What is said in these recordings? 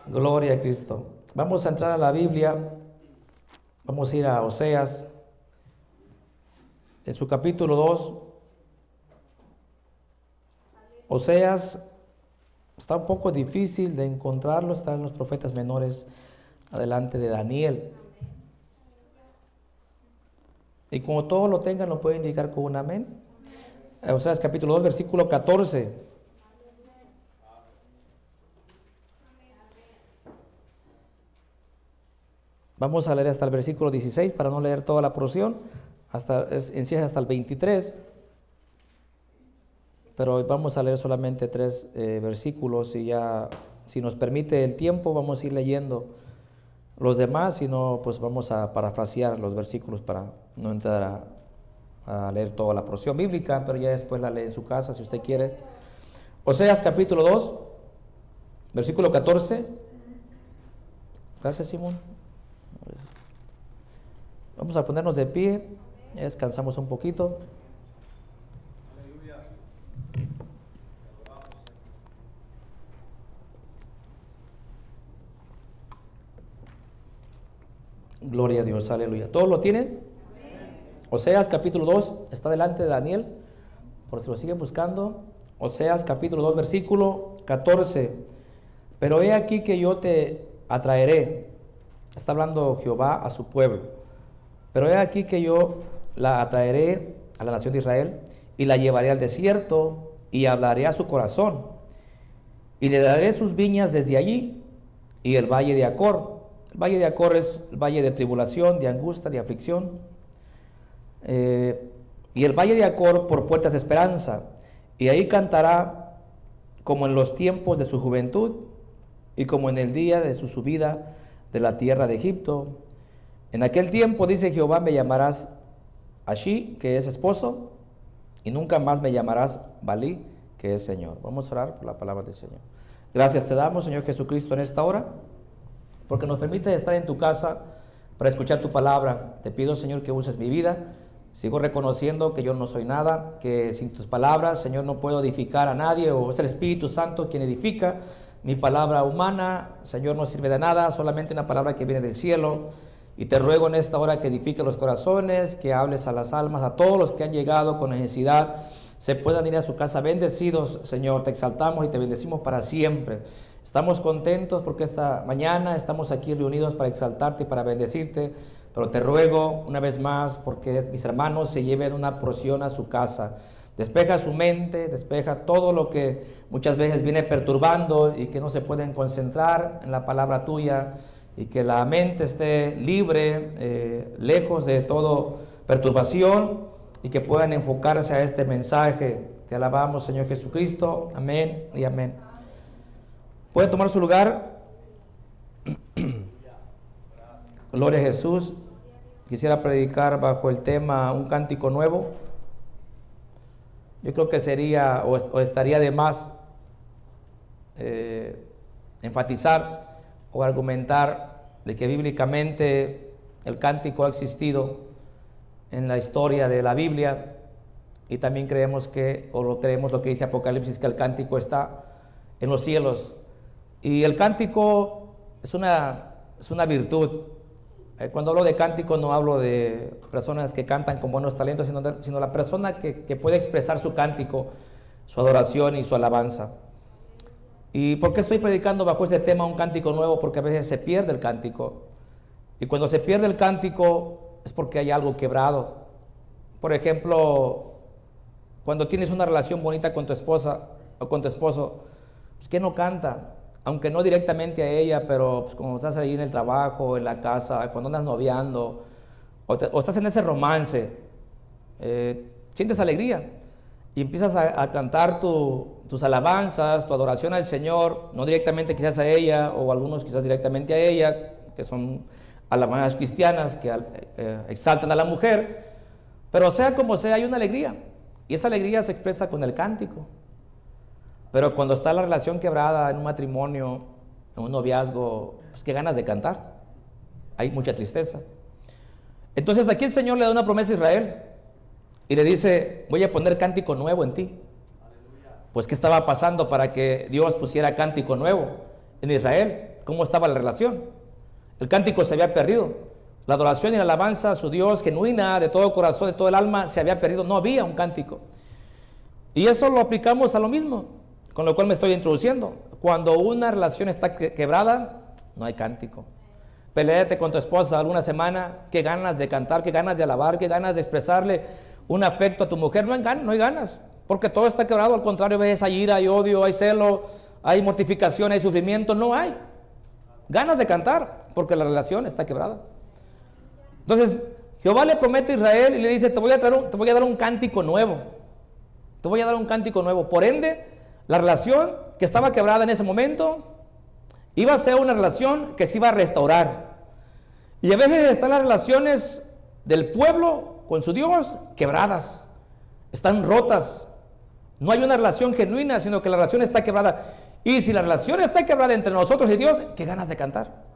Gloria a Cristo. Vamos a entrar a la Biblia. Vamos a ir a Oseas, en su capítulo 2. Oseas está un poco difícil de encontrarlo, está en los profetas menores, adelante de Daniel. Y como todos lo tengan, lo pueden indicar con un amén. Oseas capítulo 2, versículo 14. Vamos a leer hasta el versículo 16 para no leer toda la porción, en sí es hasta el 23, pero vamos a leer solamente 3 versículos y ya, si nos permite el tiempo, vamos a ir leyendo los demás, si no, pues vamos a parafrasear los versículos para no entrar a leer toda la porción bíblica, pero ya después la lee en su casa si usted quiere. Oseas capítulo 2, versículo 14. Gracias, Simón. Vamos a ponernos de pie, descansamos un poquito. Gloria a Dios, aleluya. ¿Todos lo tienen? Oseas capítulo 2, está delante de Daniel, por si lo siguen buscando. Oseas capítulo 2, versículo 14. Pero he aquí que yo te atraeré. Está hablando Jehová a su pueblo. Pero he aquí que yo la atraeré a la nación de Israel y la llevaré al desierto y hablaré a su corazón y le daré sus viñas desde allí y el valle de Acor. El valle de Acor es el valle de tribulación, de angustia, de aflicción. Y el valle de Acor por puertas de esperanza. Y ahí cantará como en los tiempos de su juventud y como en el día de su subida de la tierra de Egipto. En aquel tiempo, dice Jehová, me llamarás Ashi, que es esposo, y nunca más me llamarás Balí, que es Señor. Vamos a orar por la palabra del Señor. Gracias te damos, Señor Jesucristo, en esta hora, porque nos permite estar en tu casa para escuchar tu palabra. Te pido, Señor, que uses mi vida. Sigo reconociendo que yo no soy nada, que sin tus palabras, Señor, no puedo edificar a nadie, o es el Espíritu Santo quien edifica. Mi palabra humana, Señor, no sirve de nada, solamente una palabra que viene del cielo. Y te ruego en esta hora que edifique los corazones, que hables a las almas, a todos los que han llegado con necesidad, se puedan ir a su casa bendecidos. Señor, te exaltamos y te bendecimos para siempre. Estamos contentos porque esta mañana estamos aquí reunidos para exaltarte y para bendecirte, pero te ruego una vez más porque mis hermanos se lleven una porción a su casa. Despeja su mente, despeja todo lo que muchas veces viene perturbando y que no se pueden concentrar en la palabra tuya, y que la mente esté libre, lejos de toda perturbación, y que puedan enfocarse a este mensaje. Te alabamos, Señor Jesucristo. Amén y amén. ¿Puede tomar su lugar? Gloria a Jesús. Quisiera predicar bajo el tema un cántico nuevo. Yo creo que sería o estaría de más enfatizar o argumentar de que bíblicamente el cántico ha existido en la historia de la Biblia, y también creemos lo que dice Apocalipsis, que el cántico está en los cielos. Y el cántico es una virtud. Cuando hablo de cántico no hablo de personas que cantan con buenos talentos, sino la persona que puede expresar su cántico, su adoración y su alabanza. ¿Y por qué estoy predicando bajo ese tema un cántico nuevo? Porque a veces se pierde el cántico. Y cuando se pierde el cántico es porque hay algo quebrado. Por ejemplo, cuando tienes una relación bonita con tu esposa o con tu esposo, pues ¿quién no canta? Aunque no directamente a ella, pero pues cuando estás ahí en el trabajo, en la casa, cuando andas noviando, o estás en ese romance, sientes alegría. Y empiezas a cantar tus alabanzas, tu adoración al Señor, no directamente quizás a ella, o algunos quizás directamente a ella, que son alabanzas cristianas que exaltan a la mujer, pero sea como sea, hay una alegría, y esa alegría se expresa con el cántico. Pero cuando está la relación quebrada en un matrimonio, en un noviazgo, pues qué ganas de cantar, hay mucha tristeza. Entonces aquí el Señor le da una promesa a Israel, y le dice, voy a poner cántico nuevo en ti. Pues ¿qué estaba pasando para que Dios pusiera cántico nuevo en Israel? cómo estaba la relación. El cántico se había perdido. La adoración y la alabanza a su Dios genuina, de todo corazón, de todo el alma, se había perdido. No había un cántico. Y eso lo aplicamos a lo mismo, con lo cual me estoy introduciendo. Cuando una relación está quebrada, no hay cántico. Peleate con tu esposa alguna semana, qué ganas de cantar, qué ganas de alabar, qué ganas de expresarle un afecto a tu mujer. No hay ganas, porque todo está quebrado. Al contrario, ves, hay ira, hay odio, hay celo, hay mortificación, hay sufrimiento. No hay ganas de cantar, porque la relación está quebrada. Entonces, Jehová le promete a Israel y le dice, te voy a dar un cántico nuevo. Te voy a dar un cántico nuevo. Por ende, la relación que estaba quebrada en ese momento iba a ser una relación que se iba a restaurar. Y a veces están las relaciones del pueblo con su Dios quebradas, están rotas. No hay una relación genuina, sino que la relación está quebrada. Y si la relación está quebrada entre nosotros y Dios, qué ganas de cantar.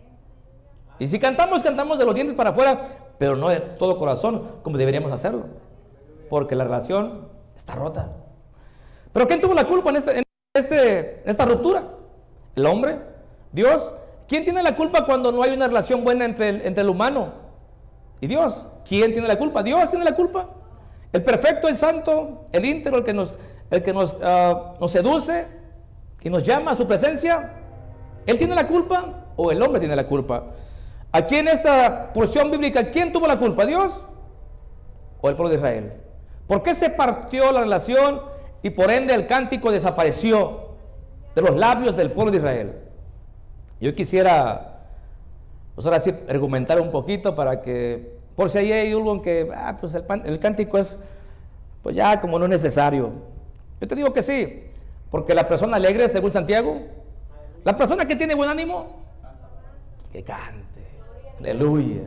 Y si cantamos, cantamos de los dientes para afuera, pero no de todo corazón, como deberíamos hacerlo, porque la relación está rota. Pero ¿quién tuvo la culpa en esta ruptura? ¿El hombre? ¿Dios? ¿Quién tiene la culpa cuando no hay una relación buena entre el humano y Dios? ¿Quién tiene la culpa? Dios tiene la culpa. El perfecto, el santo, el íntegro, el que nos seduce y nos llama a su presencia. ¿Él tiene la culpa o el hombre tiene la culpa? Aquí en esta porción bíblica, ¿quién tuvo la culpa? ¿Dios o el pueblo de Israel? ¿Por qué se partió la relación y por ende el cántico desapareció de los labios del pueblo de Israel? Yo quisiera, pues ahora sí, argumentar un poquito para que, por si hay algo en que, pues el cántico es, pues ya como no es necesario. Yo te digo que sí, porque la persona alegre, según Santiago, la persona que tiene buen ánimo, que cante, aleluya.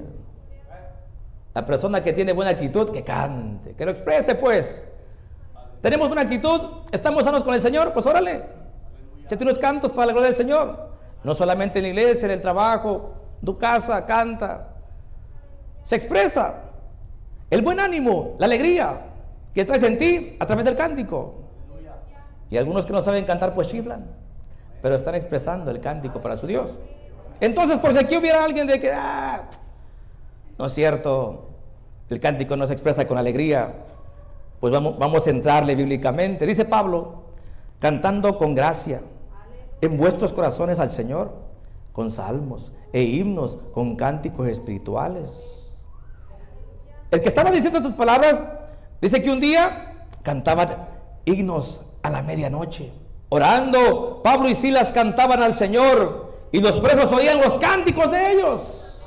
La persona que tiene buena actitud, que cante, que lo exprese pues. Tenemos buena actitud, estamos sanos con el Señor, pues órale, échate unos cantos para la gloria del Señor. No solamente en la iglesia, en el trabajo, en tu casa, canta. Se expresa el buen ánimo, la alegría que traes en ti a través del cántico. Y algunos que no saben cantar pues chiflan, pero están expresando el cántico para su Dios. Entonces, por si aquí hubiera alguien de que, no es cierto, el cántico no se expresa con alegría, pues vamos a entrarle bíblicamente. Dice Pablo, cantando con gracia en vuestros corazones al Señor, con salmos e himnos, con cánticos espirituales. El que estaba diciendo estas palabras, dice que un día cantaban himnos a la medianoche. Orando, Pablo y Silas cantaban al Señor y los presos oían los cánticos de ellos.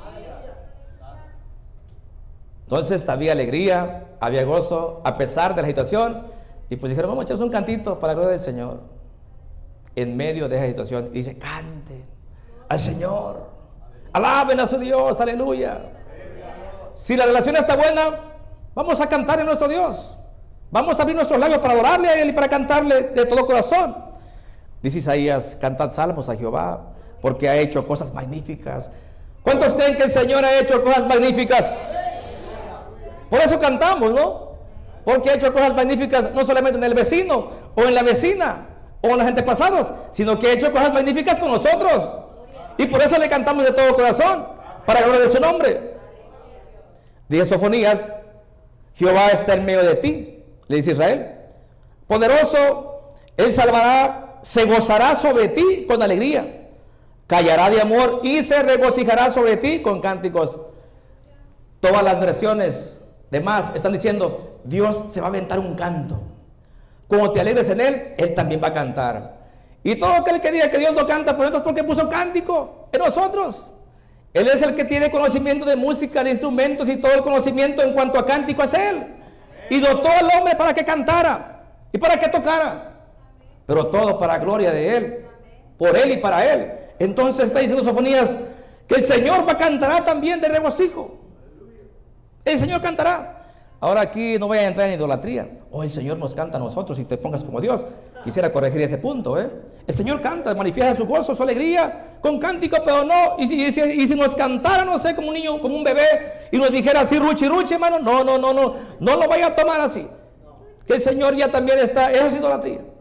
Entonces había alegría, había gozo, a pesar de la situación. Y pues dijeron, vamos a echarnos un cantito para la gloria del Señor. En medio de esa situación, dice, canten al Señor, alaben a su Dios, aleluya. Si la relación está buena, vamos a cantar en nuestro Dios. Vamos a abrir nuestros labios para adorarle a Él y para cantarle de todo corazón. Dice Isaías, cantad salmos a Jehová, porque ha hecho cosas magníficas. ¿Cuántos creen que el Señor ha hecho cosas magníficas? Por eso cantamos, ¿no? Porque ha hecho cosas magníficas no solamente en el vecino o en la vecina o en los antepasados, sino que ha hecho cosas magníficas con nosotros. Y por eso le cantamos de todo corazón, para la gloria de su nombre. Dice Sofonías, Jehová está en medio de ti, le dice Israel. Poderoso, Él salvará, se gozará sobre ti con alegría, callará de amor y se regocijará sobre ti con cánticos. Todas las versiones demás están diciendo, Dios se va a aventar un canto. Como te alegres en Él, Él también va a cantar. Y todo aquel que diga que Dios no canta por nosotros, porque puso cántico en nosotros. Él es el que tiene conocimiento de música, de instrumentos y todo el conocimiento en cuanto a cántico es Él. Y dotó al hombre para que cantara y para que tocara. Pero todo para gloria de Él, por Él y para Él. Entonces está diciendo Sofonías que el Señor va a cantar también de regocijo. El Señor cantará. Ahora aquí no voy a entrar en idolatría. El Señor nos canta a nosotros y te pongas como Dios. Quisiera corregir ese punto, El Señor canta, manifiesta su gozo, su alegría con cántico, pero no. Y si nos cantara, no sé, como un niño, como un bebé, y nos dijera así, ruchi, ruchi, hermano, no lo vaya a tomar así. Que el Señor ya también está, eso es idolatría.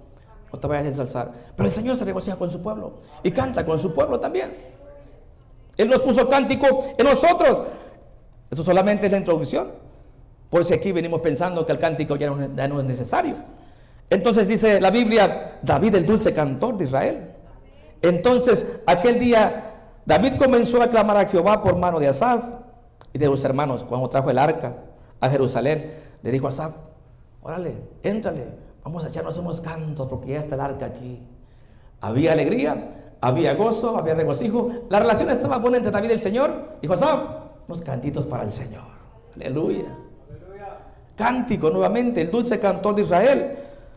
no te vayas a ensalzar. Pero el Señor se regocija con su pueblo y canta con su pueblo también. Él nos puso cántico en nosotros. Esto solamente es la introducción. Por si aquí venimos pensando que el cántico ya no es necesario. Entonces dice la Biblia, David el dulce cantor de Israel. Entonces aquel día David comenzó a clamar a Jehová por mano de Asaf y de sus hermanos. Cuando trajo el arca a Jerusalén, le dijo a Asaf, órale, éntrale, vamos a echarnos unos cantos porque ya está el arca aquí. Había alegría, había gozo, había regocijo. La relación estaba buena entre David y el Señor. Dijo Asaf, unos cantitos para el Señor. Aleluya. Cántico nuevamente, el dulce cantor de Israel.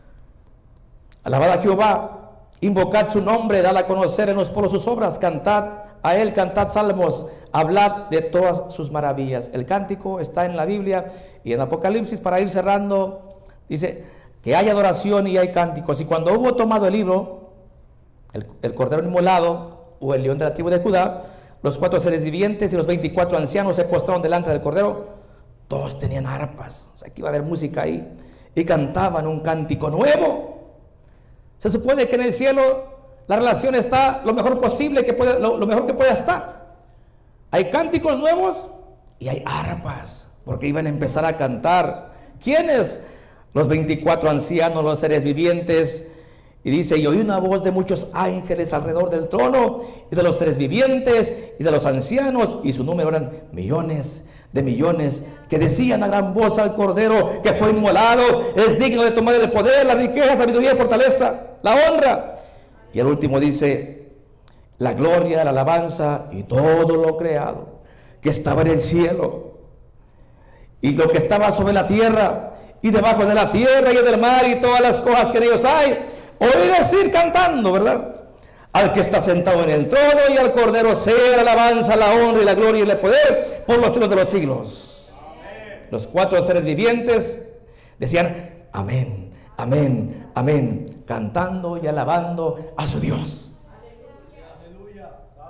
Alabad a Jehová, invocad su nombre, dad a conocer en los pueblos sus obras, cantad a él, cantad salmos, hablad de todas sus maravillas. El cántico está en la Biblia y en Apocalipsis, para ir cerrando, dice que hay adoración y hay cánticos. Y cuando hubo tomado el libro, el cordero inmolado o el león de la tribu de Judá, los 4 seres vivientes y los 24 ancianos se postraron delante del cordero. Todos tenían arpas, o sea, aquí iba a haber música ahí, y cantaban un cántico nuevo. Se supone que en el cielo la relación está lo mejor posible, lo mejor que pueda estar. Hay cánticos nuevos y hay arpas, porque iban a empezar a cantar. ¿Quiénes? Los 24 ancianos, los seres vivientes. Y dice, y oí una voz de muchos ángeles alrededor del trono, y de los seres vivientes, y de los ancianos, y su número eran millones de millones, que decían a gran voz al Cordero que fue inmolado, es digno de tomar el poder, la riqueza, sabiduría y fortaleza, la honra. Y el último dice, la gloria, la alabanza y todo lo creado que estaba en el cielo y lo que estaba sobre la tierra y debajo de la tierra y del mar y todas las cosas que en ellos hay. Oí decir cantando, ¿verdad? Al que está sentado en el trono y al Cordero sea la alabanza, la honra y la gloria y el poder por los siglos de los siglos. Amén. Los 4 seres vivientes decían amén, amén, amén, cantando y alabando a su Dios. Aleluya.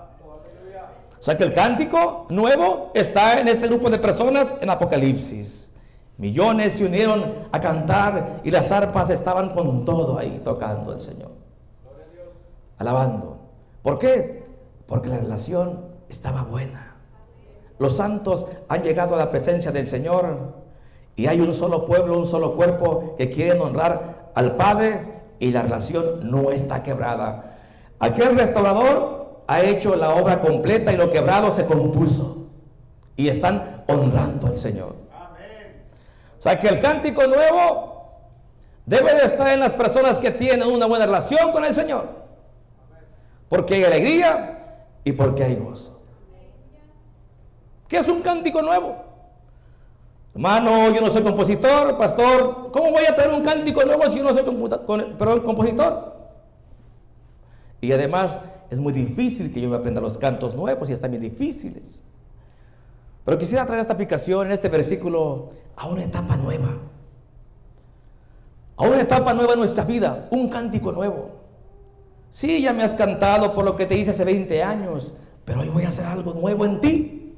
O sea que el cántico nuevo está en este grupo de personas en Apocalipsis. Millones se unieron a cantar y las arpas estaban con todo ahí tocando al Señor, alabando. ¿Por qué? Porque la relación estaba buena. Los santos han llegado a la presencia del Señor y hay un solo pueblo, un solo cuerpo que quieren honrar al Padre y la relación no está quebrada. Aquel restaurador ha hecho la obra completa y lo quebrado se compuso y están honrando al Señor. O sea que el cántico nuevo debe de estar en las personas que tienen una buena relación con el Señor, porque hay alegría y porque hay gozo. ¿Qué es un cántico nuevo? Hermano, yo no soy compositor, pastor, ¿cómo voy a tener un cántico nuevo si yo no soy compositor? Y además es muy difícil que yo me aprenda los cantos nuevos y están bien difíciles. Pero quisiera traer esta aplicación en este versículo a una etapa nueva. A una etapa nueva en nuestra vida, un cántico nuevo. Sí, ya me has cantado por lo que te hice hace 20 años, pero hoy voy a hacer algo nuevo en ti.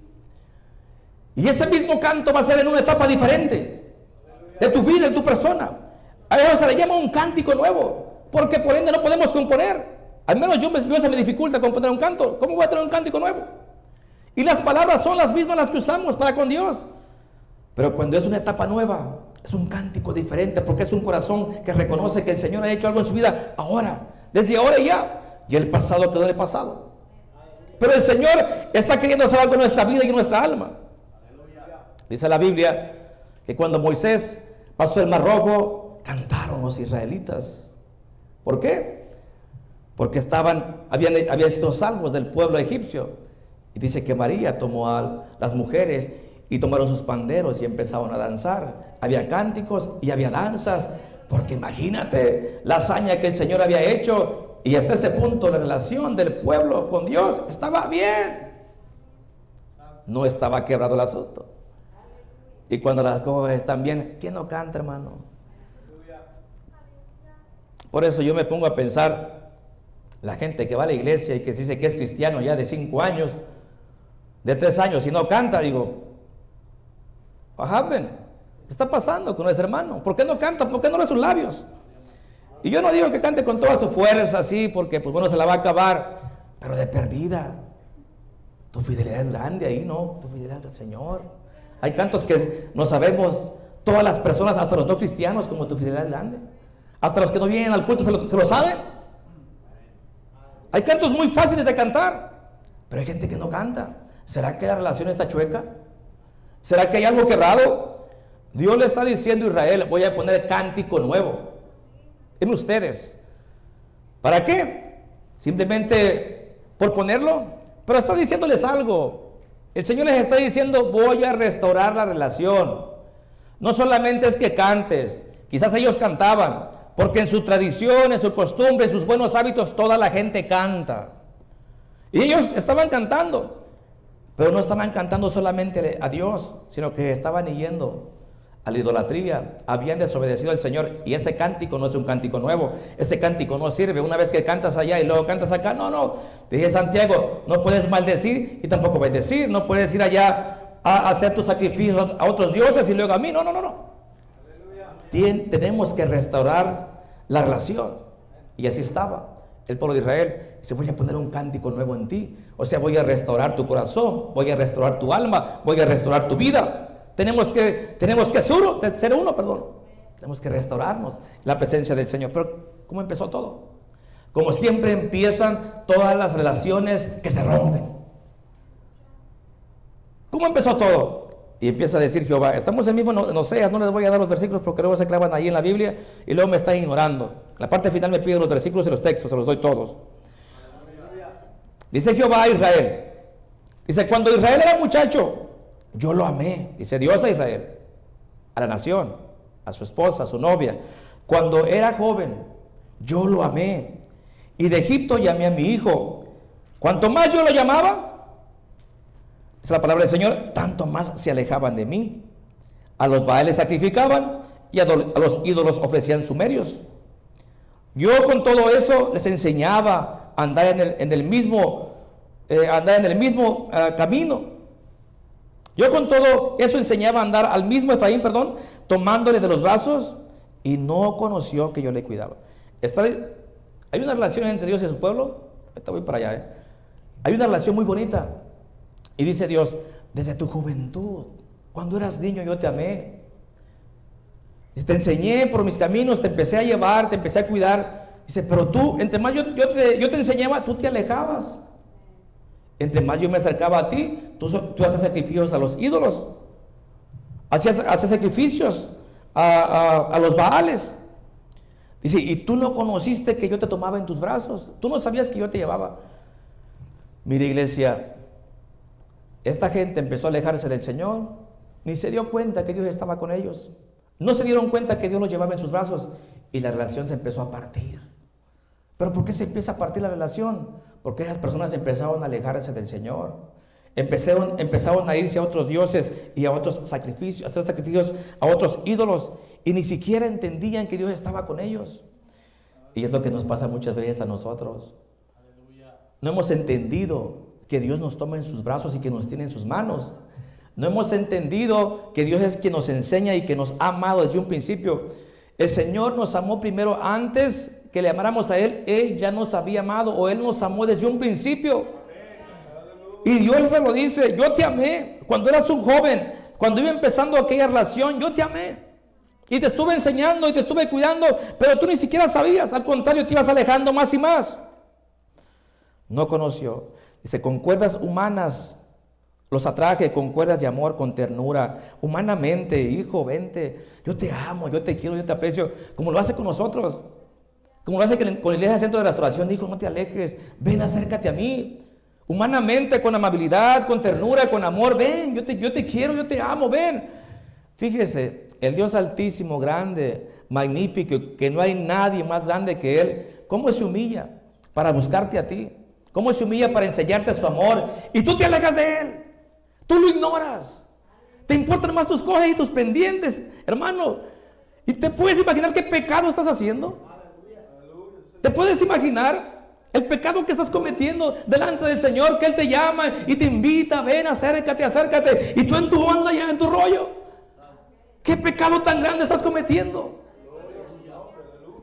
Y ese mismo canto va a ser en una etapa diferente de tu vida, de tu persona. A eso se le llama un cántico nuevo, porque por ende no podemos componer. Al menos yo se me dificulta componer un canto. ¿Cómo voy a tener un cántico nuevo? Y las palabras son las mismas las que usamos para con Dios. Pero cuando es una etapa nueva, es un cántico diferente, porque es un corazón que reconoce que el Señor ha hecho algo en su vida ahora, desde ahora y ya. Y el pasado quedó en el pasado. Pero el Señor está queriendo hacer algo en nuestra vida y en nuestra alma. Dice la Biblia que cuando Moisés pasó el Mar Rojo, cantaron los israelitas. ¿Por qué? Porque habían sido salvos del pueblo egipcio. Y dice que María tomó a las mujeres y tomaron sus panderos y empezaron a danzar. Había cánticos y había danzas, porque imagínate la hazaña que el Señor había hecho. Y hasta ese punto la relación del pueblo con Dios estaba bien. No estaba quebrado el asunto. Y cuando las cosas están bien, ¿quién no canta, hermano? Por eso yo me pongo a pensar, la gente que va a la iglesia y que dice que es cristiano ya de 5 años, de 3 años y no canta, digo, ¿qué está pasando con ese hermano? ¿Por qué no canta? ¿Por qué no abre sus labios? Y yo no digo que cante con toda su fuerza así, porque pues bueno, se la va a acabar, pero de perdida. Tu fidelidad es grande ahí, ¿no? Tu fidelidad es al Señor. Hay cantos que no sabemos todas las personas, hasta los no cristianos, como tu fidelidad es grande. Hasta los que no vienen al culto se lo saben. Hay cantos muy fáciles de cantar, pero hay gente que no canta. ¿Será que la relación está chueca? ¿Será que hay algo quebrado? Dios le está diciendo a Israel, voy a poner cántico nuevo en ustedes. ¿Para qué? Simplemente por ponerlo. Pero está diciéndoles algo. El Señor les está diciendo, voy a restaurar la relación. No solamente es que cantes. Quizás ellos cantaban, porque en su tradición, en su costumbre, en sus buenos hábitos, toda la gente canta. Y ellos estaban cantando, pero no estaban cantando solamente a Dios, sino que estaban yendo a la idolatría. Habían desobedecido al Señor. Y ese cántico no es un cántico nuevo. Ese cántico no sirve. Una vez que cantas allá y luego cantas acá, no. Dije Santiago, no puedes maldecir y tampoco bendecir. No puedes ir allá a hacer tus sacrificios a otros dioses y luego a mí. No. Tenemos que restaurar la relación. Y así estaba el pueblo de Israel. Dice, voy a poner un cántico nuevo en ti. O sea, voy a restaurar tu corazón, voy a restaurar tu alma, voy a restaurar tu vida. Tenemos que ser uno. Tenemos que restaurarnos en la presencia del Señor. Pero ¿cómo empezó todo? Como siempre empiezan todas las relaciones que se rompen. ¿Cómo empezó todo? Y empieza a decir Jehová. Estamos en mismo en Oseas, no les voy a dar los versículos porque luego se clavan ahí en la Biblia y luego me están ignorando. La parte final me pide los versículos y los textos, se los doy todos. Dice Jehová a Israel. Dice, cuando Israel era muchacho, yo lo amé. Dice Dios a Israel, a la nación, a su esposa, a su novia. Cuando era joven, yo lo amé. Y de Egipto llamé a mi hijo. Cuanto más yo lo llamaba, es la palabra del Señor, tanto más se alejaban de mí. A los Baales sacrificaban y a los ídolos ofrecían sumerios. Yo con todo eso les enseñaba a andar en el mismo camino. Yo con todo eso enseñaba a andar al mismo Efraín, tomándole de los brazos, y no conoció que yo le cuidaba. Hay una relación entre Dios y su pueblo. Voy para allá. Hay una relación muy bonita. Y dice Dios, desde tu juventud, cuando eras niño yo te amé. Y te enseñé por mis caminos, te empecé a llevar, te empecé a cuidar. Dice, pero tú, entre más yo te enseñaba, tú te alejabas. Entre más yo me acercaba a ti, tú hacías sacrificios a los ídolos. Hacías sacrificios a los Baales. Dice, y tú no conociste que yo te tomaba en tus brazos. Tú no sabías que yo te llevaba. Mire, iglesia, esta gente empezó a alejarse del Señor. Ni se dio cuenta que Dios estaba con ellos. No se dieron cuenta que Dios los llevaba en sus brazos. Y la relación se empezó a partir. ¿Pero por qué se empieza a partir la relación? Porque esas personas empezaron a alejarse del Señor. Empezaron a irse a otros dioses y a otros sacrificios, a hacer sacrificios a otros ídolos. Y ni siquiera entendían que Dios estaba con ellos. Y es lo que nos pasa muchas veces a nosotros. No hemos entendido que Dios nos toma en sus brazos y que nos tiene en sus manos. No hemos entendido que Dios es quien nos enseña y que nos ha amado desde un principio. El Señor nos amó primero antes que le amáramos a Él. Él ya nos había amado, o Él nos amó desde un principio. Y Dios se lo dice, yo te amé cuando eras un joven, cuando iba empezando aquella relación, yo te amé. Y te estuve enseñando y te estuve cuidando, pero tú ni siquiera sabías, al contrario, te ibas alejando más y más. No conoció. Dice, con cuerdas humanas los atraje, con cuerdas de amor, con ternura, humanamente. Hijo, vente, yo te amo, yo te quiero, yo te aprecio, como lo hace con nosotros, como lo hace con la iglesia Centro de Restauración. Hijo, no te alejes, ven, acércate a mí, humanamente, con amabilidad, con ternura, con amor. Ven, yo te quiero, yo te amo, ven. Fíjese, el Dios altísimo, grande, magnífico, que no hay nadie más grande que Él, cómo se humilla para buscarte a ti, cómo se humilla para enseñarte su amor, y tú te alejas de Él. Tú lo ignoras. Te importan más tus cosas y tus pendientes, hermano. ¿Y te puedes imaginar qué pecado estás haciendo? ¿Te puedes imaginar el pecado que estás cometiendo delante del Señor? Que Él te llama y te invita, ven, acércate. Y tú en tu onda ya, en tu rollo. ¿Qué pecado tan grande estás cometiendo?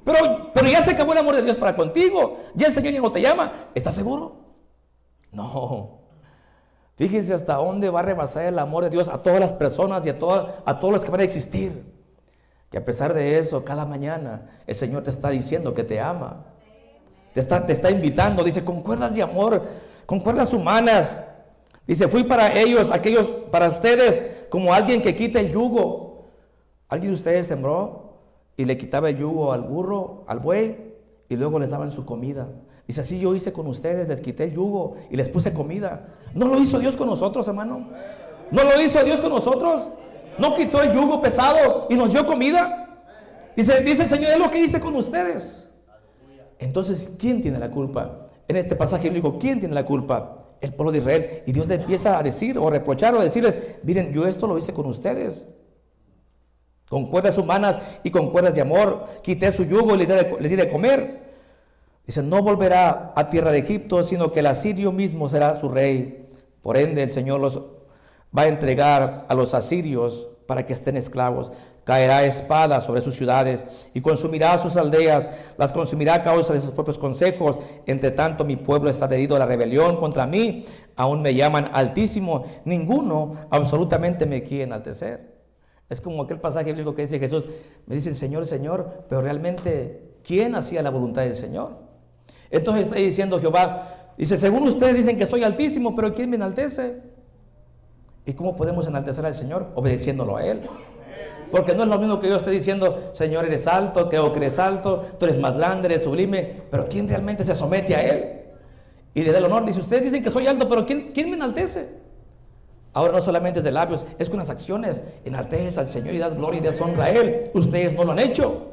pero ya se acabó el amor de Dios para contigo. Ya el Señor ya no te llama. ¿Estás seguro? No. Fíjense hasta dónde va a rebasar el amor de Dios a todas las personas y a todos los que van a existir. Que a pesar de eso, cada mañana el Señor te está diciendo que te ama. Te está invitando. Dice, con cuerdas de amor, con cuerdas humanas. Dice, fui para ellos, para ustedes, como alguien que quita el yugo. ¿Alguien de ustedes sembró y le quitaba el yugo al burro, al buey, y luego les daban su comida? Dice, así yo hice con ustedes, les quité el yugo y les puse comida. ¿No lo hizo Dios con nosotros, hermano? ¿No lo hizo Dios con nosotros? ¿No quitó el yugo pesado y nos dio comida? Dice el Señor, es lo que hice con ustedes. Entonces, ¿quién tiene la culpa? En este pasaje bíblico, ¿quién tiene la culpa? El pueblo de Israel. Y Dios le empieza a decir o a reprochar o a decirles, miren, yo esto lo hice con ustedes. Con cuerdas humanas y con cuerdas de amor. Quité su yugo y les di de comer. Dice, no volverá a tierra de Egipto, sino que el asirio mismo será su rey. Por ende, el Señor los va a entregar a los asirios para que estén esclavos. Caerá espada sobre sus ciudades y consumirá sus aldeas, las consumirá a causa de sus propios consejos. Entre tanto, mi pueblo está adherido a la rebelión contra mí. Aún me llaman Altísimo. Ninguno absolutamente me quiere enaltecer. Es como aquel pasaje bíblico que dice Jesús, me dicen Señor, Señor, pero realmente, ¿quién hacía la voluntad del Señor? Entonces está diciendo Jehová, dice, según ustedes dicen que soy altísimo, pero ¿quién me enaltece? ¿Y cómo podemos enaltecer al Señor? Obedeciéndolo a Él. Porque no es lo mismo que yo esté diciendo, Señor, eres alto, creo que eres alto, tú eres más grande, eres sublime, pero ¿quién realmente se somete a Él? Y le da el honor. Dice, ustedes dicen que soy alto, pero ¿quién me enaltece? Ahora no solamente es de labios, es con las acciones. Enalteces al Señor y das gloria y das honra a Él. Ustedes no lo han hecho.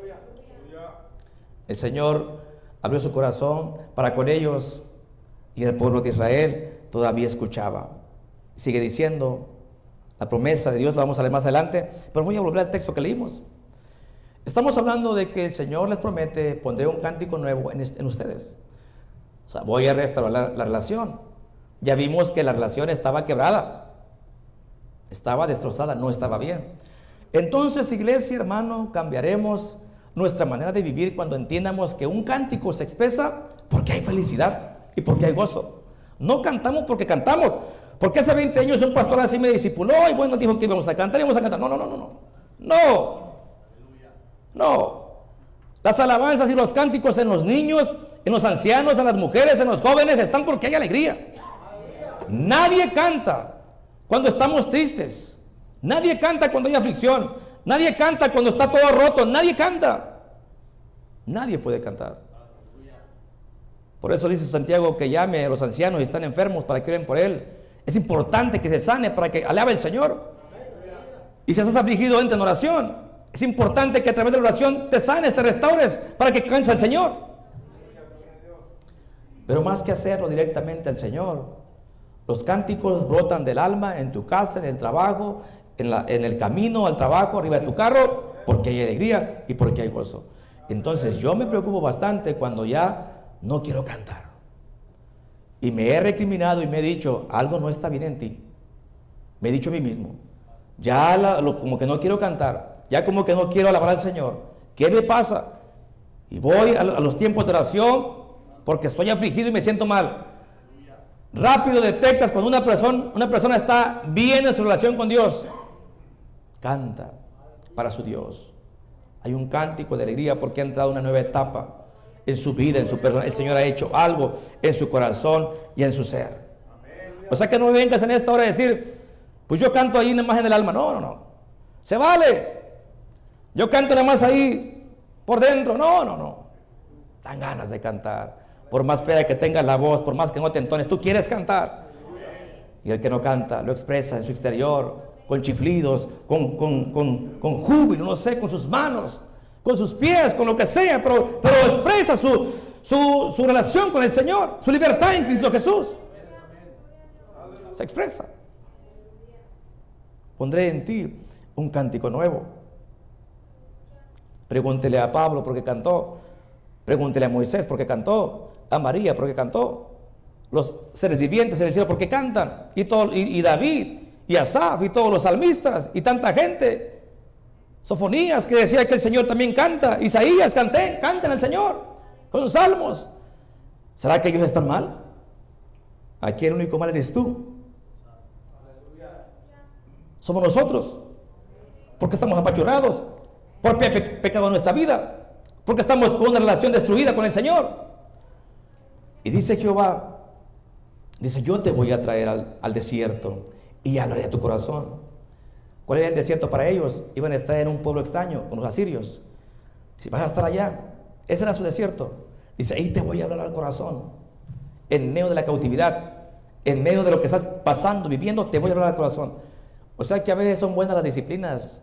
El Señor abrió su corazón para con ellos y el pueblo de Israel todavía escuchaba. Sigue diciendo la promesa de Dios, lo vamos a leer más adelante, pero voy a volver al texto que leímos. Estamos hablando de que el Señor les promete, pondré un cántico nuevo en ustedes. O sea, voy a restaurar la relación. Ya vimos que la relación estaba quebrada, estaba destrozada, no estaba bien. Entonces, iglesia, hermano, cambiaremos nuestra manera de vivir cuando entiendamos que un cántico se expresa porque hay felicidad y porque hay gozo. No cantamos porque cantamos. Porque hace 20 años un pastor así me discipuló y bueno, dijo que íbamos a cantar y vamos a cantar. No. Las alabanzas y los cánticos en los niños, en los ancianos, en las mujeres, en los jóvenes están porque hay alegría. Nadie canta cuando estamos tristes. Nadie canta cuando hay aflicción. Nadie canta cuando está todo roto. Nadie canta. Nadie puede cantar. Por eso dice Santiago que llame a los ancianos y están enfermos para que oren por él. Es importante que se sane para que alabe al Señor. Y si estás afligido, entra en oración. Es importante que a través de la oración te sanes, te restaures para que cantes al Señor. Pero más que hacerlo directamente al Señor, los cánticos brotan del alma en tu casa, en el trabajo, en el camino al trabajo, arriba de tu carro, porque hay alegría y porque hay gozo. Entonces yo me preocupo bastante cuando ya no quiero cantar. Y me he recriminado y me he dicho, algo no está bien en ti. Me he dicho a mí mismo, ya como que no quiero cantar, ya como que no quiero alabar al Señor. ¿Qué me pasa? Y voy a los tiempos de oración porque estoy afligido y me siento mal. Rápido detectas cuando una persona está bien en su relación con Dios. Canta para su Dios. Hay un cántico de alegría porque ha entrado una nueva etapa en su vida, en su persona. El Señor ha hecho algo en su corazón y en su ser. O sea que no me vengas en esta hora a decir, pues yo canto ahí nada más en el alma. No. Se vale. Yo canto nada más ahí por dentro. No. Dan ganas de cantar. Por más fea que tengas la voz, por más que no te entones, tú quieres cantar. Y el que no canta lo expresa en su exterior, con chiflidos, con júbilo, no sé, con sus manos, con sus pies, con lo que sea, pero expresa su relación con el Señor, su libertad en Cristo Jesús. Se expresa. Pondré en ti un cántico nuevo. Pregúntele a Pablo porque cantó. Pregúntele a Moisés porque cantó. A María porque cantó. Los seres vivientes en el cielo porque cantan. Y David y Asaf y todos los salmistas y tanta gente. Sofonías, que decía que el Señor también canta. Isaías, canten al Señor con los salmos. ¿Será que ellos están mal? Aquí el único mal eres tú. Somos nosotros, porque estamos apachurrados por pecado en nuestra vida, porque estamos con una relación destruida con el Señor. Y dice Jehová, dice, yo te voy a traer al desierto y hablaré a tu corazón. ¿Cuál era el desierto para ellos? Iban a estar en un pueblo extraño con los asirios. Si vas a estar allá, ese era su desierto. Dice, ahí te voy a hablar al corazón. En medio de la cautividad, en medio de lo que estás pasando, viviendo, te voy a hablar al corazón. O sea que a veces son buenas las disciplinas.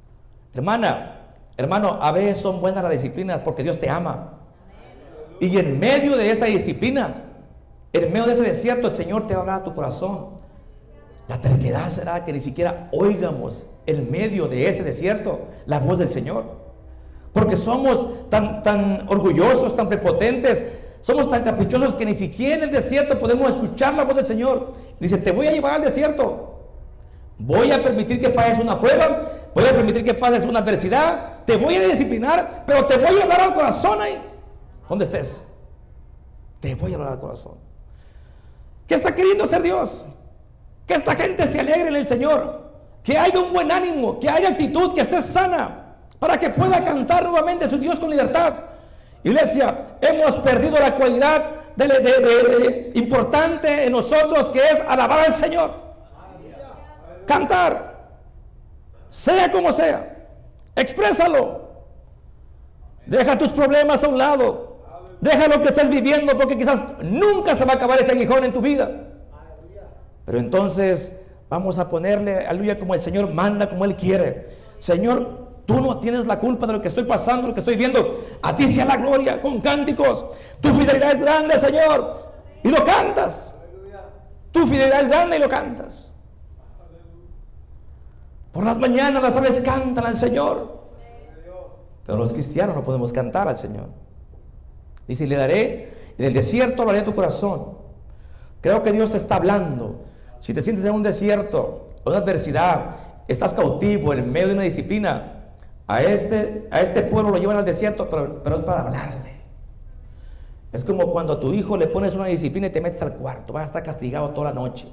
Hermano, a veces son buenas las disciplinas porque Dios te ama. Y en medio de esa disciplina, en medio de ese desierto, el Señor te va a hablar a tu corazón. La terquedad será que ni siquiera oigamos en medio de ese desierto la voz del Señor. Porque somos tan orgullosos, tan prepotentes, somos tan caprichosos que ni siquiera en el desierto podemos escuchar la voz del Señor. Dice, te voy a llevar al desierto. Voy a permitir que pases una prueba, voy a permitir que pases una adversidad, te voy a disciplinar, pero te voy a hablar al corazón ahí, donde estés. Te voy a hablar al corazón. ¿Qué está queriendo hacer Dios? Que esta gente se alegre en el Señor, que haya un buen ánimo, que haya actitud, que esté sana, para que pueda cantar nuevamente a su Dios con libertad. Iglesia, hemos perdido la cualidad importante en nosotros, que es alabar al Señor. Cantar, sea como sea, exprésalo. Deja tus problemas a un lado, deja lo que estés viviendo, porque quizás nunca se va a acabar ese aguijón en tu vida. Pero entonces vamos a ponerle, aleluya, como el Señor manda, como Él quiere. Señor, tú no tienes la culpa de lo que estoy pasando, lo que estoy viendo. A ti sea la gloria, con cánticos. Tu fidelidad es grande, Señor, y lo cantas. Tu fidelidad es grande y lo cantas. Por las mañanas las aves cantan al Señor, pero los cristianos no podemos cantar al Señor. Dice, le daré, en el desierto hablaré a tu corazón. Creo que Dios te está hablando. Si te sientes en un desierto, en una adversidad, estás cautivo en medio de una disciplina, a este pueblo lo llevan al desierto, pero es para hablarle. Es como cuando a tu hijo le pones una disciplina y te metes al cuarto, vas a estar castigado toda la noche.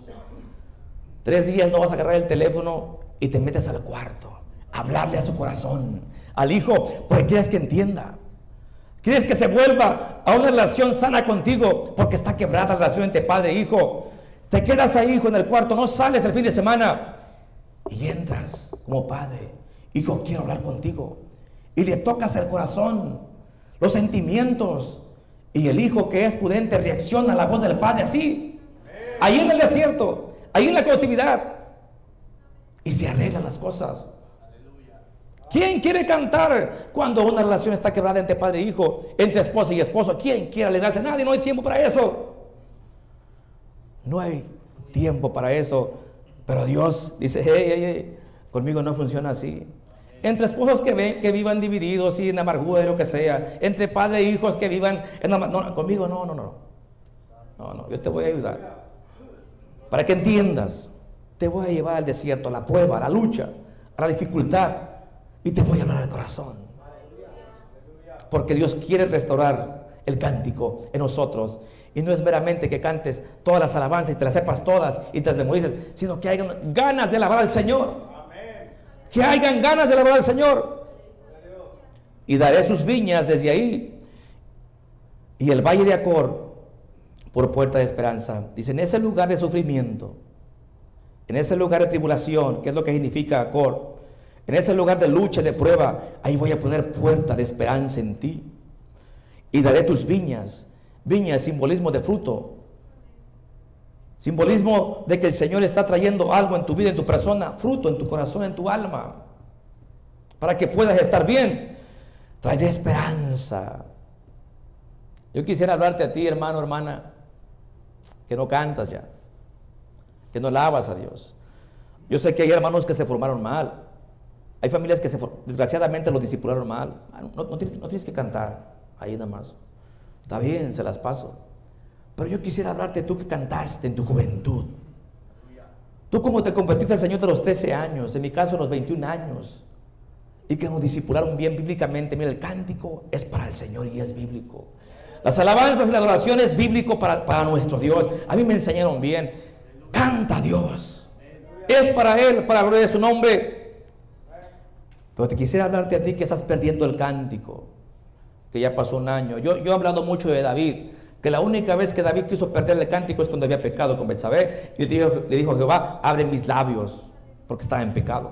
3 días no vas a agarrar el teléfono y te metes al cuarto a hablarle a su corazón, al hijo, porque quieres que entienda, quieres que se vuelva a una relación sana contigo, porque está quebrada la relación entre padre e hijo. Te quedas ahí, hijo, en el cuarto, no sales el fin de semana y entras como padre: hijo, quiero hablar contigo, y le tocas el corazón, los sentimientos, y el hijo, que es prudente, reacciona a la voz del padre así, ahí en el desierto, ahí en la cautividad, y se arreglan las cosas. ¿Quién quiere cantar cuando una relación está quebrada entre padre e hijo, entre esposa y esposo? ¿Quién quiere alegrarse? Nadie. No hay tiempo para eso. No hay tiempo para eso. Pero Dios dice, hey, conmigo no funciona así. Entre esposos que vivan divididos y en amargura y lo que sea, entre padre e hijos que vivan en no, conmigo no, yo te voy a ayudar para que entiendas. Te voy a llevar al desierto, a la prueba, a la lucha, a la dificultad, y te voy a hablar al corazón, porque Dios quiere restaurar el cántico en nosotros. Y no es meramente que cantes todas las alabanzas y te las sepas todas y te las memorices, sino que hayan ganas de alabar al Señor. Que hayan ganas de alabar al Señor. Y daré sus viñas desde ahí, y el valle de Acor por puerta de esperanza. Dice, en ese lugar de sufrimiento, en ese lugar de tribulación, que es lo que significa Acor, en ese lugar de lucha y de prueba, ahí voy a poner puerta de esperanza en ti. Y daré tus viñas. Viña es simbolismo de fruto, simbolismo de que el Señor está trayendo algo en tu vida, en tu persona, fruto en tu corazón, en tu alma, para que puedas estar bien. Traeré esperanza. Yo quisiera hablarte a ti, hermano, hermana, que no cantas ya, que no alabas a Dios. Yo sé que hay hermanos que se formaron mal, hay familias que desgraciadamente los discipularon mal. No tienes que cantar ahí nada más, está bien, se las paso. Pero yo quisiera hablarte, tú que cantaste en tu juventud, tú como te convertiste al Señor de los 13 años, en mi caso los 21 años, y que nos discipularon bien bíblicamente. Mira, el cántico es para el Señor y es bíblico. Las alabanzas y la adoración es bíblico para nuestro Dios. A mí me enseñaron bien. Canta a Dios. Es para Él, para la gloria de su nombre. Pero te quisiera hablarte a ti que estás perdiendo el cántico, que ya pasó un año. Yo he hablado mucho de David, que la única vez que David quiso perder el cántico es cuando había pecado con Betsabé. Y le dijo a Jehová, abre mis labios, porque estaba en pecado.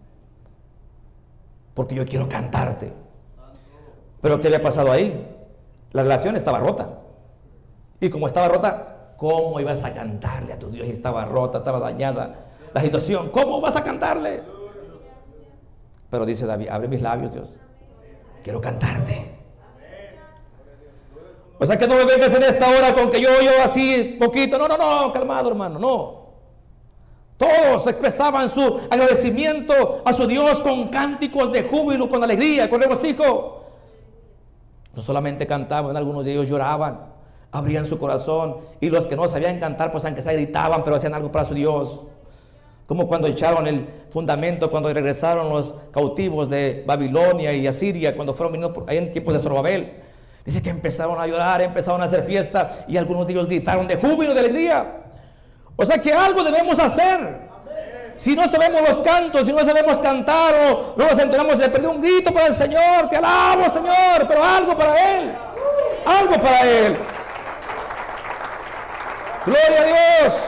Porque yo quiero cantarte. Pero ¿qué había pasado ahí? La relación estaba rota. Y como estaba rota, ¿cómo ibas a cantarle a tu Dios? Y estaba rota, estaba dañada la situación. ¿Cómo vas a cantarle? Pero dice David, abre mis labios, Dios. Quiero cantarte. O sea, que no me vengas en esta hora con que yo así poquito. No, calmado, hermano, no. Todos expresaban su agradecimiento a su Dios con cánticos de júbilo, con alegría, con regocijo. No solamente cantaban, algunos de ellos lloraban, abrían su corazón. Y los que no sabían cantar, pues aunque sea gritaban, pero hacían algo para su Dios. Como cuando echaron el fundamento, cuando regresaron los cautivos de Babilonia y Asiria, cuando fueron viniendo ahí en tiempos de Zorobabel. Dice que empezaron a llorar, empezaron a hacer fiesta, y algunos de ellos gritaron de júbilo, de alegría. O sea que algo debemos hacer. Si no sabemos los cantos, si no sabemos cantar o no nos entonamos de perder un grito para el Señor, te alabo, Señor, pero algo para Él. Algo para Él. Gloria a Dios.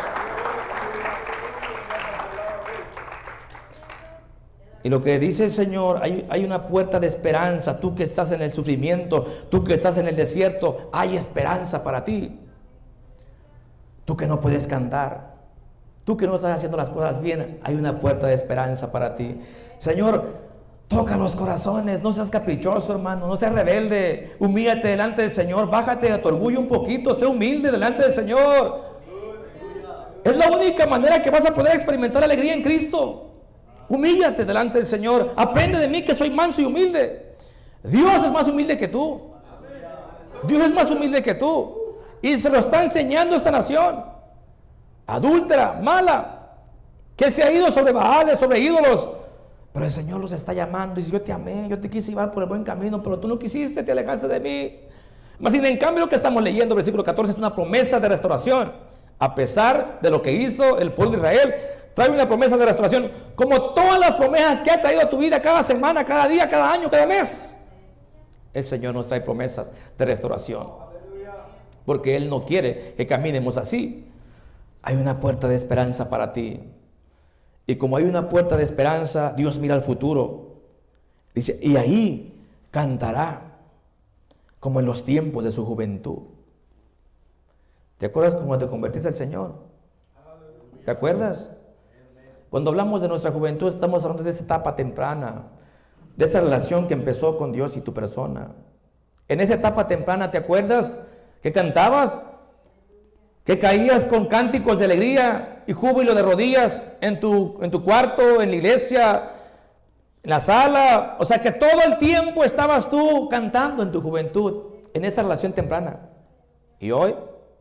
Y lo que dice el Señor, hay una puerta de esperanza. Tú que estás en el sufrimiento, tú que estás en el desierto, hay esperanza para ti. Tú que no puedes cantar, tú que no estás haciendo las cosas bien, hay una puerta de esperanza para ti. Señor, toca los corazones, no seas caprichoso, hermano, no seas rebelde. Humíllate delante del Señor, bájate de tu orgullo un poquito, sé humilde delante del Señor. Es la única manera que vas a poder experimentar alegría en Cristo. Humíllate delante del Señor. Aprende de mí que soy manso y humilde. Dios es más humilde que tú. Dios es más humilde que tú. Y se lo está enseñando esta nación adúltera, mala, que se ha ido sobre Baales, sobre ídolos. Pero el Señor los está llamando y dice, yo te amé, yo te quise llevar por el buen camino, pero tú no quisiste, te alejaste de mí. Mas sin en cambio lo que estamos leyendo, versículo 14, es una promesa de restauración. A pesar de lo que hizo el pueblo de Israel, trae una promesa de restauración, como todas las promesas que ha traído a tu vida cada semana, cada día, cada año, cada mes. El Señor nos trae promesas de restauración, porque Él no quiere que caminemos así. Hay una puerta de esperanza para ti. Y como hay una puerta de esperanza, Dios mira al futuro. Dice, y ahí cantará como en los tiempos de su juventud. ¿Te acuerdas cuando te convertiste al Señor? ¿Te acuerdas? Cuando hablamos de nuestra juventud, estamos hablando de esa etapa temprana, de esa relación que empezó con Dios y tu persona. En esa etapa temprana, ¿te acuerdas que cantabas? Que caías con cánticos de alegría y júbilo de rodillas en tu cuarto, en la iglesia, en la sala. O sea que todo el tiempo estabas tú cantando en tu juventud, en esa relación temprana. ¿Y hoy?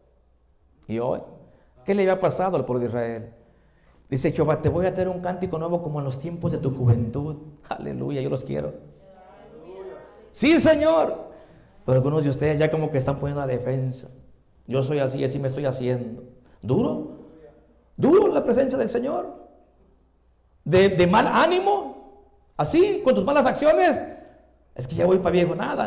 ¿Qué le había pasado al pueblo de Israel? Dice Jehová, te voy a traer un cántico nuevo como en los tiempos de tu juventud. Aleluya, yo los quiero. Sí, Señor. Pero algunos de ustedes ya como que están poniendo la defensa. Yo soy así, así me estoy haciendo. Duro la presencia del Señor. De mal ánimo, así, con tus malas acciones. Es que ya voy para viejo. Nada.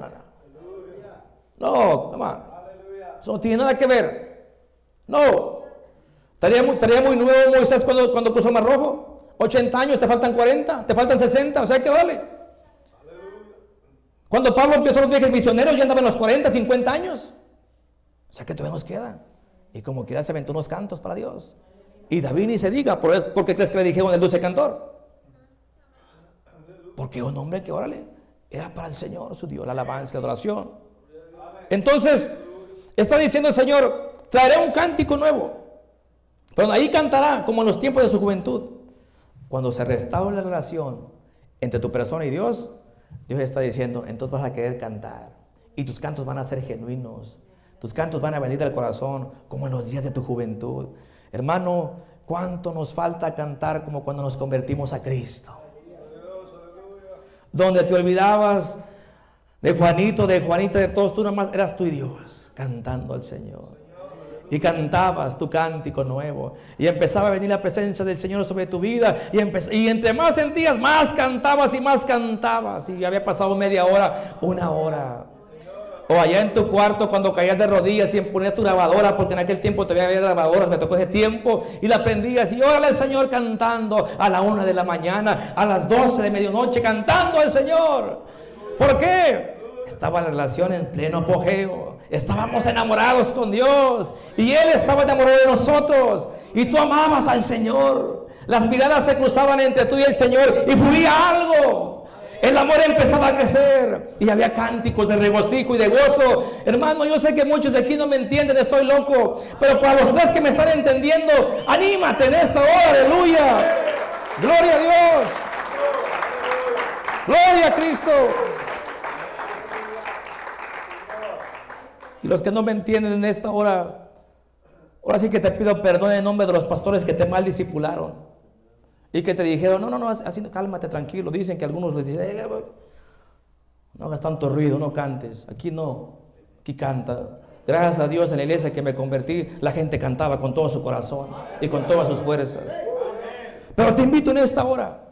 No, come on. Eso no tiene nada que ver. No. Estaría muy nuevo Moisés cuando cruzó el Mar Rojo. 80 años, te faltan 40, te faltan 60, o sea que vale. Cuando Pablo empezó los viajes misioneros, ya andaba en los 40, 50 años. O sea que todavía nos queda. Y como quiera se aventó unos cantos para Dios. Y David ni se diga, ¿por qué crees que le dijeron el dulce cantor? Porque un hombre que, órale, era para el Señor, su Dios, la alabanza, la adoración. Entonces, está diciendo el Señor, traeré un cántico nuevo. Pero ahí cantará como en los tiempos de su juventud. Cuando se restaure la relación entre tu persona y Dios, Dios está diciendo, entonces vas a querer cantar. Y tus cantos van a ser genuinos. Tus cantos van a venir del corazón, como en los días de tu juventud. Hermano, ¿cuánto nos falta cantar como cuando nos convertimos a Cristo? donde te olvidabas de Juanito, de Juanita, de todos, tú nada más eras tú y Dios, cantando al Señor. Y cantabas tu cántico nuevo. Y empezaba a venir la presencia del Señor sobre tu vida. Y entre más sentías, más cantabas y más cantabas. Y había pasado media hora, una hora. O allá en tu cuarto cuando caías de rodillas y ponías tu grabadora, porque en aquel tiempo todavía había grabadoras, me tocó ese tiempo, y la prendías y órale al Señor cantando a la 1 de la mañana, a las 12 de medianoche, cantando al Señor. ¿Por qué? Estaba la relación en pleno apogeo. Estábamos enamorados con Dios y Él estaba enamorado de nosotros, y tú amabas al Señor. Las miradas se cruzaban entre tú y el Señor y fluía algo. El amor empezaba a crecer y había cánticos de regocijo y de gozo. Hermano, yo sé que muchos de aquí no me entienden, estoy loco, pero para los tres que me están entendiendo, anímate en esta hora, aleluya. Gloria a Dios. Gloria a Cristo. Y los que no me entienden en esta hora, ahora sí que te pido perdón en nombre de los pastores que te mal discipularon y que te dijeron, no, así, cálmate, tranquilo. Dicen que algunos les dicen, no hagas tanto ruido, no cantes. Aquí no, aquí canta. Gracias a Dios, en la iglesia que me convertí, la gente cantaba con todo su corazón y con todas sus fuerzas. Pero te invito en esta hora,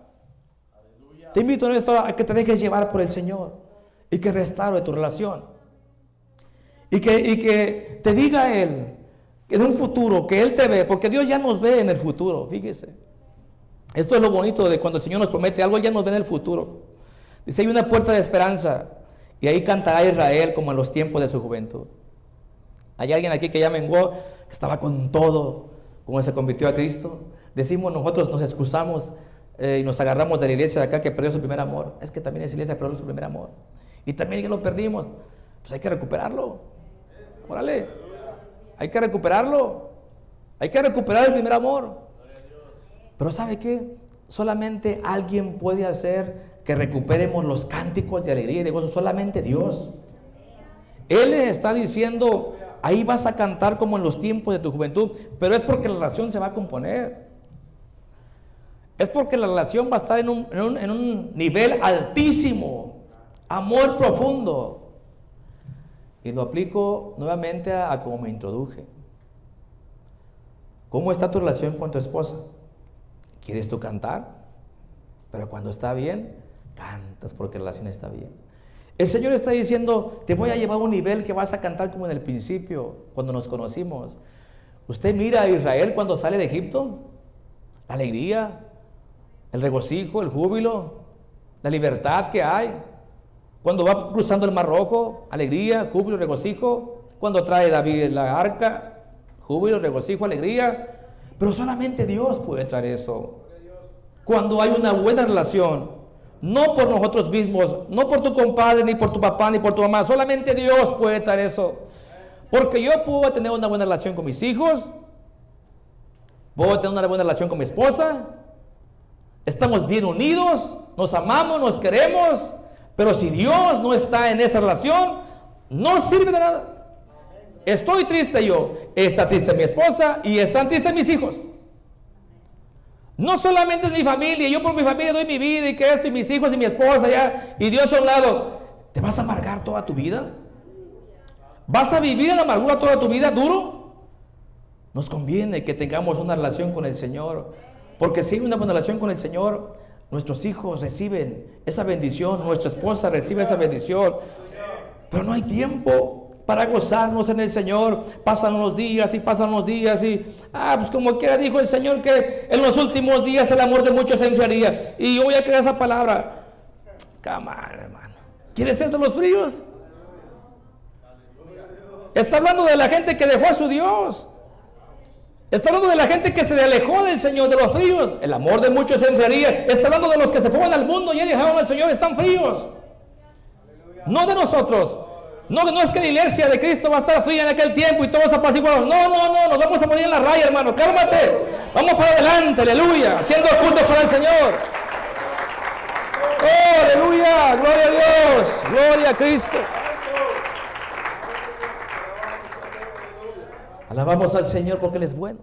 a que te dejes llevar por el Señor y que restaure tu relación. Y que te diga a Él que en un futuro, que Él te ve, porque Dios ya nos ve en el futuro, fíjese. Esto es lo bonito de cuando el Señor nos promete algo, Él ya nos ve en el futuro. Dice, hay una puerta de esperanza, y ahí cantará Israel como en los tiempos de su juventud. Hay alguien aquí que ya menguó, que estaba con todo, como se convirtió a Cristo. Decimos, nosotros nos excusamos y nos agarramos de la iglesia de acá que perdió su primer amor. Es que también esa iglesia perdió su primer amor. Y también que lo perdimos, pues hay que recuperarlo. Órale, hay que recuperarlo. Hay que recuperar el primer amor. Pero ¿sabe qué? Solamente alguien puede hacer que recuperemos los cánticos de alegría y de gozo. Solamente Dios. Él les está diciendo, ahí vas a cantar como en los tiempos de tu juventud. Pero es porque la relación se va a componer. Es porque la relación va a estar en un nivel altísimo. Amor profundo. Y lo aplico nuevamente a como me introduje. ¿Cómo está tu relación con tu esposa? ¿Quieres tú cantar? Pero cuando está bien, cantas porque la relación está bien. El Señor está diciendo, te voy a llevar a un nivel que vas a cantar como en el principio, cuando nos conocimos. Usted mira a Israel cuando sale de Egipto, la alegría, el regocijo, el júbilo, la libertad que hay. Cuando va cruzando el Mar Rojo, alegría, júbilo, regocijo. Cuando trae David la arca, júbilo, regocijo, alegría. Pero solamente Dios puede traer eso. Cuando hay una buena relación, no por nosotros mismos, no por tu compadre, ni por tu papá, ni por tu mamá, solamente Dios puede traer eso. Porque yo puedo tener una buena relación con mis hijos, puedo tener una buena relación con mi esposa, estamos bien unidos, nos amamos, nos queremos. Pero si Dios no está en esa relación, no sirve de nada. Estoy triste yo, está triste mi esposa y están tristes mis hijos. No solamente es mi familia, yo por mi familia doy mi vida y que esto y mis hijos y mi esposa ya, y Dios a un lado. ¿Te vas a amargar toda tu vida? ¿Vas a vivir en la amargura toda tu vida duro? Nos conviene que tengamos una relación con el Señor, porque si hay una buena relación con el Señor, nuestros hijos reciben esa bendición, nuestra esposa recibe esa bendición. Pero no hay tiempo para gozarnos en el Señor. Pasan unos días y pues como quiera dijo el Señor que en los últimos días el amor de muchos se enfriaría. Y yo voy a creer esa palabra. Come on, hermano. ¿Quieres ser de los fríos? Está hablando de la gente que dejó a su Dios. Está hablando de la gente que se alejó del Señor, de los fríos. El amor de muchos se enfriaría. Está hablando de los que se fueron al mundo y ya dejaron al Señor, están fríos. No de nosotros. No es que la iglesia de Cristo va a estar fría en aquel tiempo y todos apaciguados. No, nos vamos a morir en la raya, hermano. Cálmate. Vamos para adelante, aleluya. Haciendo juntos para el Señor. Oh, aleluya. Gloria a Dios. Gloria a Cristo. Alabamos al Señor porque Él es bueno.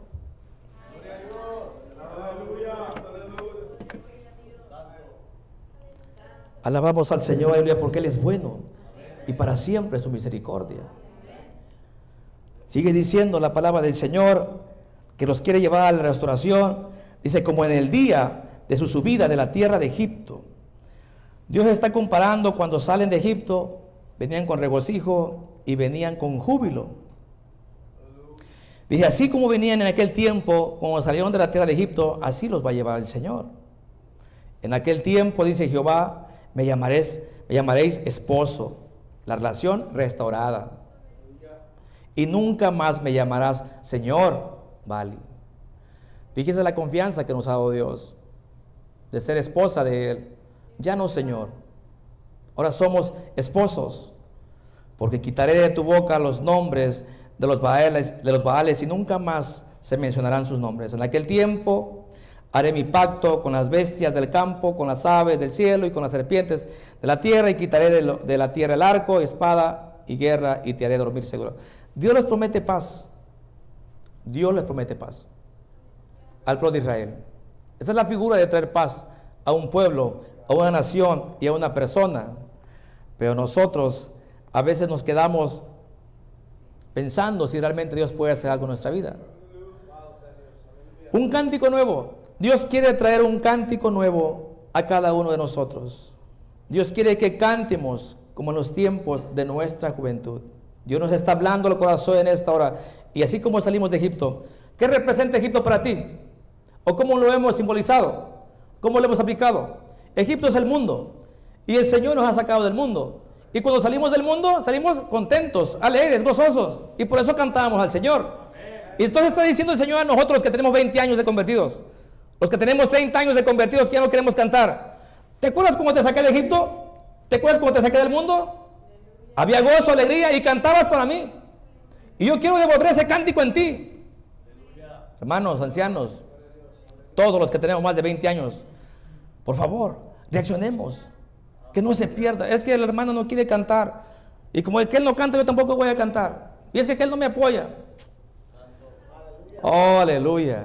Alabamos al Señor, aleluya, porque Él es bueno y para siempre su misericordia. Sigue diciendo la palabra del Señor que los quiere llevar a la restauración. Dice, como en el día de su subida de la tierra de Egipto. Dios está comparando cuando salen de Egipto, venían con regocijo y venían con júbilo. Dice, así como venían en aquel tiempo, cuando salieron de la tierra de Egipto, así los va a llevar el Señor. En aquel tiempo, dice Jehová, me llamaréis esposo, la relación restaurada. Y nunca más me llamarás Señor, vale. Fíjese la confianza que nos ha dado Dios de ser esposa de Él. Ya no, Señor. Ahora somos esposos, porque quitaré de tu boca los nombres de los Baales y nunca más se mencionarán sus nombres. En aquel tiempo haré mi pacto con las bestias del campo, con las aves del cielo y con las serpientes de la tierra, y quitaré de la tierra el arco, espada y guerra, y te haré dormir seguro. Dios les promete paz. Dios les promete paz al pueblo de Israel. Esa es la figura de traer paz a un pueblo, a una nación y a una persona. Pero nosotros a veces nos quedamos pensando si realmente Dios puede hacer algo en nuestra vida. Un cántico nuevo. Dios quiere traer un cántico nuevo a cada uno de nosotros. Dios quiere que cantemos como en los tiempos de nuestra juventud. Dios nos está hablando al corazón en esta hora. Y así como salimos de Egipto, ¿qué representa Egipto para ti? ¿O cómo lo hemos simbolizado? ¿Cómo lo hemos aplicado? Egipto es el mundo. Y el Señor nos ha sacado del mundo. Y cuando salimos del mundo, salimos contentos, alegres, gozosos. Y por eso cantamos al Señor. Y entonces está diciendo el Señor a nosotros que tenemos 20 años de convertidos. Los que tenemos 30 años de convertidos, que ya no queremos cantar. ¿Te acuerdas cómo te saqué de Egipto? ¿Te acuerdas cómo te saqué del mundo? Había gozo, alegría y cantabas para mí. Y yo quiero devolver ese cántico en ti. Hermanos, ancianos, todos los que tenemos más de 20 años, por favor, reaccionemos. Que no se pierda. Es que el hermano no quiere cantar. Y como es que él no canta, yo tampoco voy a cantar. Y es que él no me apoya. Oh, aleluya.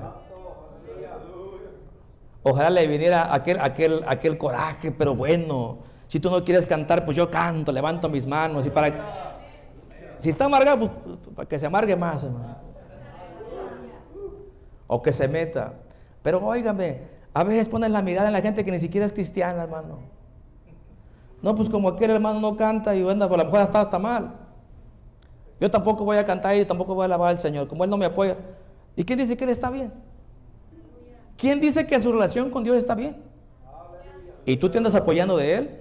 Ojalá le viniera aquel coraje, pero bueno, si tú no quieres cantar, pues yo canto, levanto mis manos. Y si está amargado, pues para que se amargue más, hermano. O que se meta. Pero óigame, a veces ponen la mirada en la gente que ni siquiera es cristiana, hermano. No, pues como aquel hermano no canta y anda, por la puerta está mal. Yo tampoco voy a cantar y tampoco voy a alabar al Señor, como Él no me apoya. ¿Y quién dice que Él está bien? ¿Quién dice que su relación con Dios está bien? Y tú te andas apoyando de Él.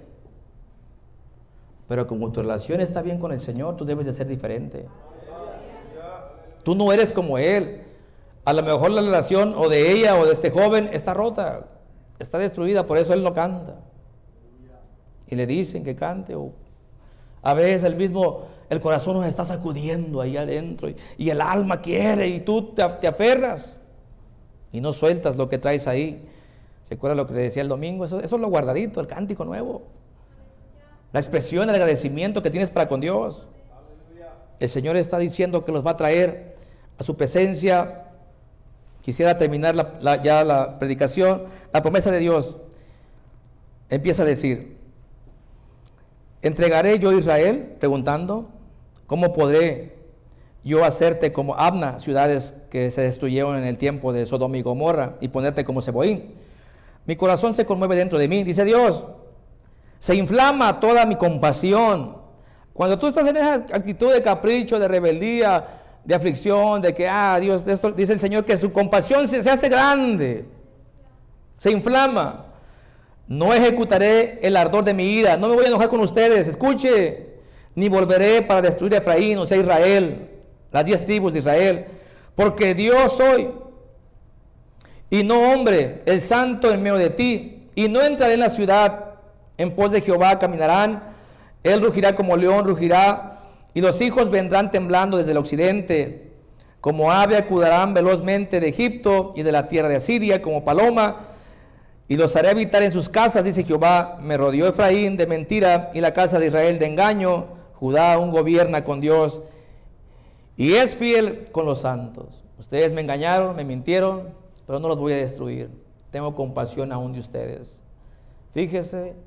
Pero como tu relación está bien con el Señor, tú debes de ser diferente. Tú no eres como Él. A lo mejor la relación o de ella o de este joven está rota, está destruida, por eso Él no canta. Y le dicen que cante, o a veces el corazón nos está sacudiendo ahí adentro y el alma quiere y tú te aferras y no sueltas lo que traes ahí. ¿Se acuerda lo que le decía el domingo? Eso es lo guardadito, el cántico nuevo, la expresión del agradecimiento que tienes para con Dios. El Señor está diciendo que los va a traer a su presencia. Quisiera terminar ya la predicación. La promesa de Dios empieza a decir: ¿entregaré yo a Israel? Preguntando, ¿cómo podré yo hacerte como Adma, ciudades que se destruyeron en el tiempo de Sodoma y Gomorra, y ponerte como Seboín? Mi corazón se conmueve dentro de mí, dice Dios. Se inflama toda mi compasión. Cuando tú estás en esa actitud de capricho, de rebeldía, de aflicción, de que, Dios, esto, dice el Señor, que su compasión se hace grande, se inflama. No ejecutaré el ardor de mi ira, no me voy a enojar con ustedes, escuche, ni volveré para destruir a Efraín, o sea, Israel, las 10 tribus de Israel, porque Dios soy, y no hombre, el santo en medio de ti, y no entraré en la ciudad, en pos de Jehová caminarán, él rugirá como león, rugirá, y los hijos vendrán temblando desde el occidente, como ave acudirán velozmente de Egipto y de la tierra de Asiria, como paloma, y los haré habitar en sus casas, dice Jehová. Me rodeó Efraín de mentira y la casa de Israel de engaño. Judá aún gobierna con Dios y es fiel con los santos. Ustedes me engañaron, me mintieron, pero no los voy a destruir. Tengo compasión aún de ustedes. Fíjese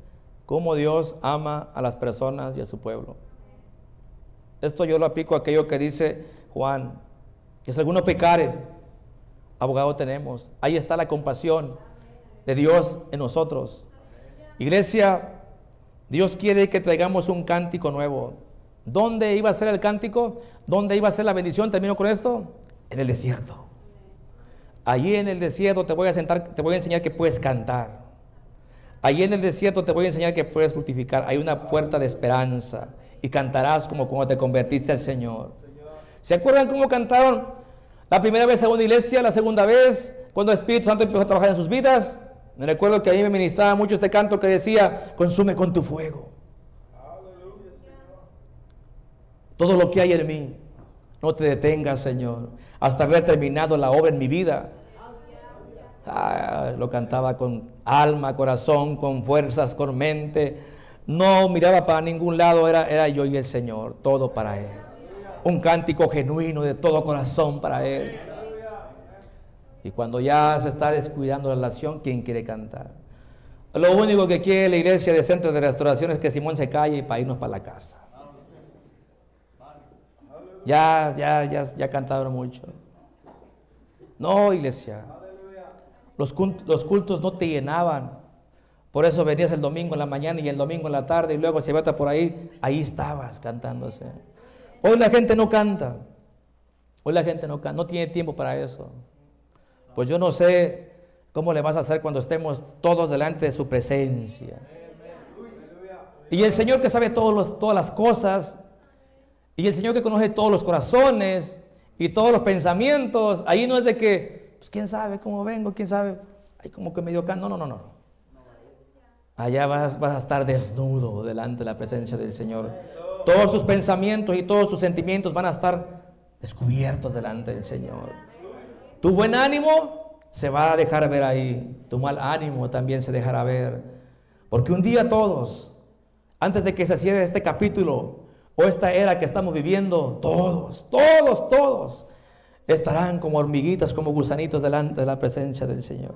cómo Dios ama a las personas y a su pueblo. Esto yo lo aplico a aquello que dice Juan, que si alguno pecare, abogado tenemos. Ahí está la compasión de Dios en nosotros. Iglesia, Dios quiere que traigamos un cántico nuevo. ¿Dónde iba a ser el cántico? ¿Dónde iba a ser la bendición? Termino con esto. En el desierto. Allí en el desierto te voy a enseñar que puedes cantar. Allí en el desierto te voy a enseñar que puedes fructificar. Hay una puerta de esperanza y cantarás como cuando te convertiste al Señor. ¿Se acuerdan cómo cantaron la primera vez en una iglesia, la segunda vez, cuando el Espíritu Santo empezó a trabajar en sus vidas? Me recuerdo que a mí me ministraba mucho este canto que decía, consume con tu fuego todo lo que hay en mí. No te detengas, Señor, hasta haber terminado la obra en mi vida. Lo cantaba con alma, corazón, con fuerzas, con mente. No miraba para ningún lado, era yo y el Señor, todo para Él. Un cántico genuino de todo corazón para Él. Y cuando ya se está descuidando la relación, ¿quién quiere cantar? Lo único que quiere la iglesia de Centro de Restauración es que Simón se calle y para irnos para la casa. Ya cantaron mucho. No, iglesia. Los cultos no te llenaban. Por eso venías el domingo en la mañana y el domingo en la tarde y luego se vete por ahí estabas cantándose. Hoy la gente no canta. Hoy la gente no canta, no tiene tiempo para eso. Pues yo no sé cómo le vas a hacer cuando estemos todos delante de su presencia. Y el Señor que sabe todas las cosas, y el Señor que conoce todos los corazones y todos los pensamientos, ahí no es de que, pues quién sabe cómo vengo, quién sabe, ahí como que medio canto. No. Allá vas a estar desnudo delante de la presencia del Señor. Todos tus pensamientos y todos tus sentimientos van a estar descubiertos delante del Señor. Tu buen ánimo se va a dejar ver ahí. Tu mal ánimo también se dejará ver. Porque un día todos, antes de que se cierre este capítulo o esta era que estamos viviendo, todos estarán como hormiguitas, como gusanitos delante de la presencia del Señor.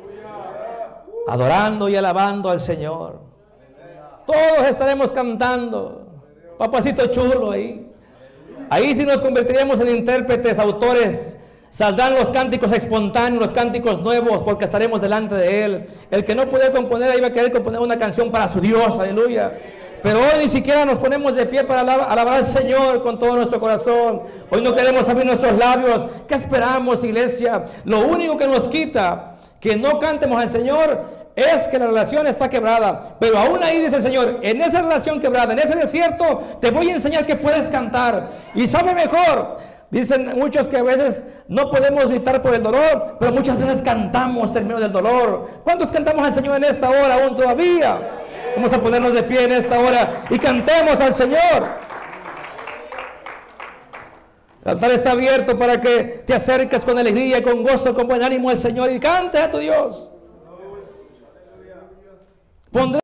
Adorando y alabando al Señor. Todos estaremos cantando. Papacito chulo ahí. Ahí sí nos convertiríamos en intérpretes, autores. Saldrán los cánticos espontáneos, los cánticos nuevos, porque estaremos delante de Él. El que no puede componer, iba a querer componer una canción para su Dios, aleluya. Pero hoy ni siquiera nos ponemos de pie para alabar al Señor con todo nuestro corazón. Hoy no queremos abrir nuestros labios. ¿Qué esperamos, iglesia? Lo único que nos quita que no cantemos al Señor es que la relación está quebrada. Pero aún ahí dice el Señor, en esa relación quebrada, en ese desierto, te voy a enseñar que puedes cantar. Y sabe mejor. Dicen muchos que a veces no podemos gritar por el dolor, pero muchas veces cantamos en medio del dolor. ¿Cuántos cantamos al Señor en esta hora aún todavía? Vamos a ponernos de pie en esta hora y cantemos al Señor. El altar está abierto para que te acerques con alegría, con gozo, con buen ánimo al Señor y cante a tu Dios. Pondré